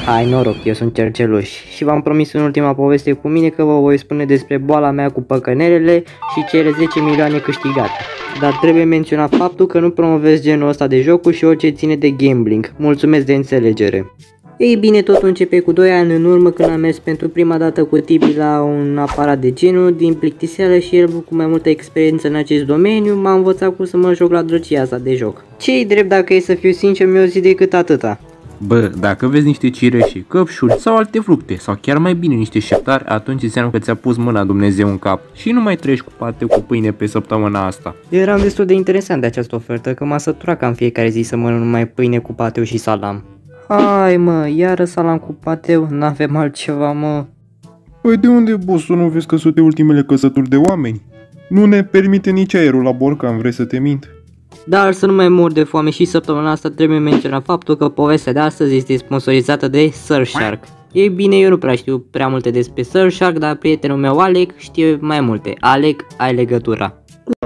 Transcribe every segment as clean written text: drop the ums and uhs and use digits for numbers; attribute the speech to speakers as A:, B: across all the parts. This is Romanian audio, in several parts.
A: Hai noroc, eu sunt Cerceluș și v-am promis în ultima poveste cu mine că vă voi spune despre boala mea cu păcănelele și cele 10 milioane câștigate. Dar trebuie menționat faptul că nu promovez genul ăsta de jocuri și orice ține de gambling. Mulțumesc de înțelegere. Ei bine, totul începe cu 2 ani în urmă când am mers pentru prima dată cu Tibi la un aparat de genul din plictiseală și el cu mai multă experiență în acest domeniu m-a învățat cum să mă joc la drăcia asta de joc. Ce-i drept, dacă e să fiu sincer, mi-o zi decât atâta.
B: Bă, dacă vezi niște cireșe, căpșuri sau alte fructe, sau chiar mai bine niște șeptari, atunci înseamnă că ți-a pus mâna Dumnezeu în cap și nu mai treci cu pateu cu pâine pe săptămâna asta.
A: Eram destul de interesant de această ofertă, că m-a săturat ca în fiecare zi să mănânc numai pâine cu pateu și salam. Hai mă, iară salam cu pateu, n-avem altceva mă.
C: Păi de unde, boss, nu vezi că sunt ultimele căsături de oameni? Nu ne permite nici aerul la borcan, vrei să te mint?
A: Dar să nu mai mor de foame și săptămâna asta trebuie menționat faptul că povestea de astăzi este sponsorizată de Surfshark. Ei bine, eu nu prea știu prea multe despre Surfshark, dar prietenul meu Alec știe mai multe. Alec, ai legătura.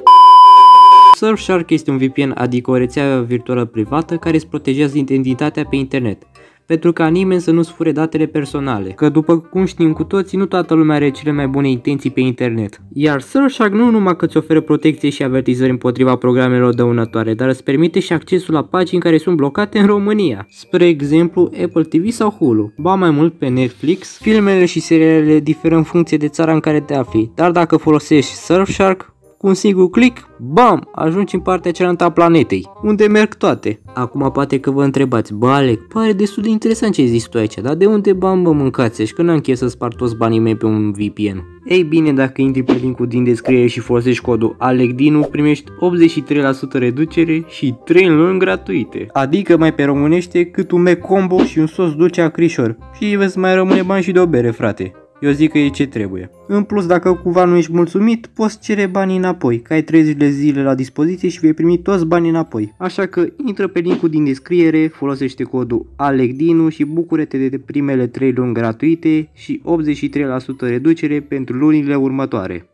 A: Surfshark este un VPN, adică o rețea virtuală privată care îți protejează identitatea pe internet, pentru ca nimeni să nu-ți fure datele personale, că după cum știm cu toții, nu toată lumea are cele mai bune intenții pe internet. Iar Surfshark nu numai că îți oferă protecție și avertizări împotriva programelor dăunătoare, dar îți permite și accesul la pagini care sunt blocate în România, spre exemplu Apple TV sau Hulu. Ba mai mult, pe Netflix, filmele și serialele diferă în funcție de țara în care te afli, dar dacă folosești Surfshark, cu un singur click, bam, ajungi în partea cealaltă a planetei, unde merg toate. Acum poate că vă întrebați, bă Alec, pare destul de interesant ce zici tu aici, dar de unde bani bă mâncați și că n-am chef să spar toți banii mei pe un VPN? Ei bine, dacă intri pe linkul din descriere și folosești codul ALECDINU, primești 83% reducere și 3 luni gratuite. Adică mai pe românește cât un Mac combo și un sos dulce acrișor. Și veți mai rămâne bani și de o bere, frate. Eu zic că e ce trebuie. În plus, dacă cumva nu ești mulțumit, poți cere banii înapoi, că ai 30 de zile la dispoziție și vei primi toți banii înapoi. Așa că intră pe linkul din descriere, folosește codul ALECDINU și bucură-te de primele 3 luni gratuite și 83% reducere pentru lunile următoare.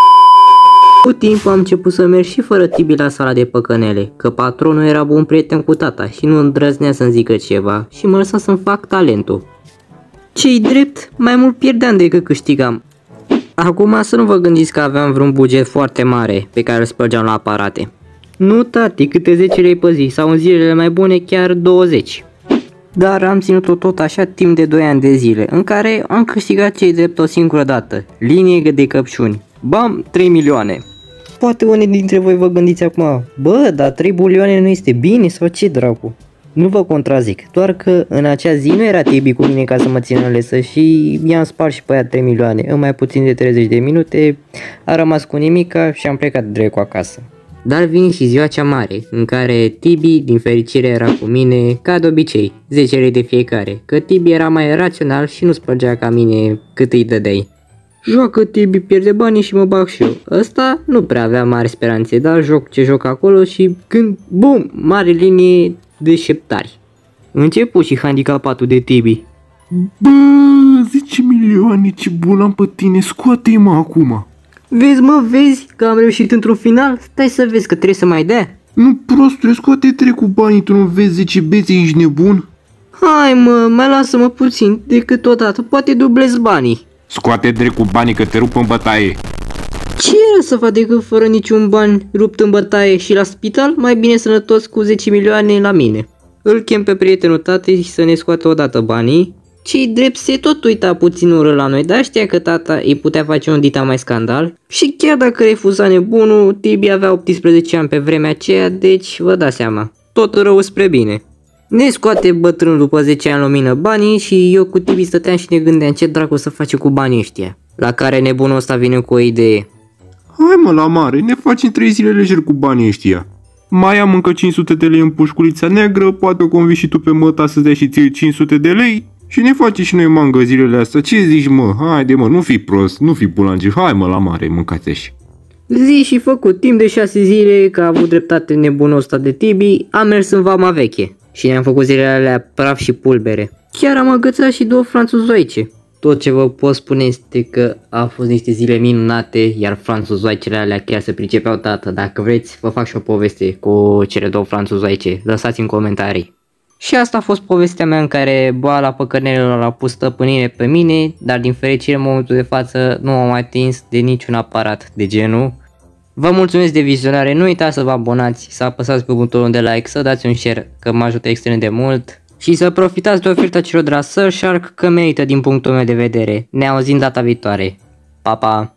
A: Cu timpul am început să merg și fără Tibi la sala de păcănele, că patronul era bun prieten cu tata și nu îndrăznea să-mi zică ceva și mă lăsa să-mi fac talentul. Ce-i drept, mai mult pierdeam decât câștigam. Acum să nu vă gândiți că aveam vreun buget foarte mare pe care îl spărgeam la aparate. Nu tati, câte 10 lei pe zi sau în zilele mai bune chiar 20. Dar am ținut-o tot așa timp de 2 ani de zile, în care am câștigat ce-i drept o singură dată. Linie de căpșuni. Bam, 3 milioane. Poate unii dintre voi vă gândiți acum, bă, dar 3 milioane nu este bine sau ce dracu? Nu vă contrazic, doar că în acea zi nu era Tibi cu mine ca să mă țină în lesă și i-am spart și pe aia 3 milioane. În mai puțin de 30 de minute a rămas cu nimica și am plecat drept acasă. Dar vine și ziua cea mare, în care Tibi din fericire era cu mine, ca de obicei, 10 lei de fiecare, că Tibi era mai rațional și nu spărgea ca mine cât îi dădeai. Joacă Tibi, pierde banii și mă bag și eu. Ăsta nu prea avea mari speranțe, dar joc ce joc acolo și când, bum, mare linie de șeptari. Începu și handicapatul de Tibi.
C: Bă, 10 milioane, ce bun am pe tine, scoate-i mă acum.
A: Vezi că am reușit într-un final? Stai să vezi că trebuie să mai dea.
C: Nu, prostule, scoate-te cu banii, tu nu vezi 10 bețe, ești nebun?
A: Hai mă, mai lasă-mă puțin, decât odată, poate dublezi banii.
C: Scoate drept cu banii că te rup în bătaie.
A: Ce era să fac decât fără niciun ban rupt în bătaie și la spital? Mai bine sănătos cu 10 milioane la mine. Îl chem pe prietenul tatei să ne scoată odată banii. Ce-i drept, se tot uita puțin ură la noi, dar știa că tata îi putea face un dita mai scandal. Și chiar dacă refuza nebunul, Tibi avea 18 ani pe vremea aceea, deci vă dați seama, tot rău spre bine. Ne scoate bătrânul după 10 ani lumină banii și eu cu Tibi stăteam și ne gândeam ce dracu să face cu banii ăștia. La care nebunul ăsta vine cu o idee.
C: Hai mă la mare, ne faci în 3 zile lejer cu banii ăștia. Mai am încă 500 de lei în pușculița neagră, poate o convingi și tu pe măta să-ți dea și ție 500 de lei și ne face și noi mangă zilele astea. Ce zici mă? Haide mă, nu fi prost, nu fi bulange, hai mă la mare, mâncați așa.
A: Zi și făcut, timp de 6 zile, că a avut dreptate nebunul ăsta de Tibi, am mers în vama veche și ne-am făcut zilele alea praf și pulbere. Chiar am agățat și 2 franțuzoice. Tot ce vă pot spune este că au fost niște zile minunate, iar franțuzoicele alea chiar se pricepeau tată. Dacă vreți, vă fac și o poveste cu cele 2 franțuzoice, lăsați în comentarii. Și asta a fost povestea mea în care boala păcănelilor a pus stăpânire pe mine, dar din fericire în momentul de față nu m-am atins de niciun aparat de genul. Vă mulțumesc de vizionare, nu uitați să vă abonați, să apăsați pe butonul de like, să dați un share că mă ajută extrem de mult și să profitați de oferta celor de la Surfshark că merită din punctul meu de vedere. Ne auzim data viitoare. Pa, pa!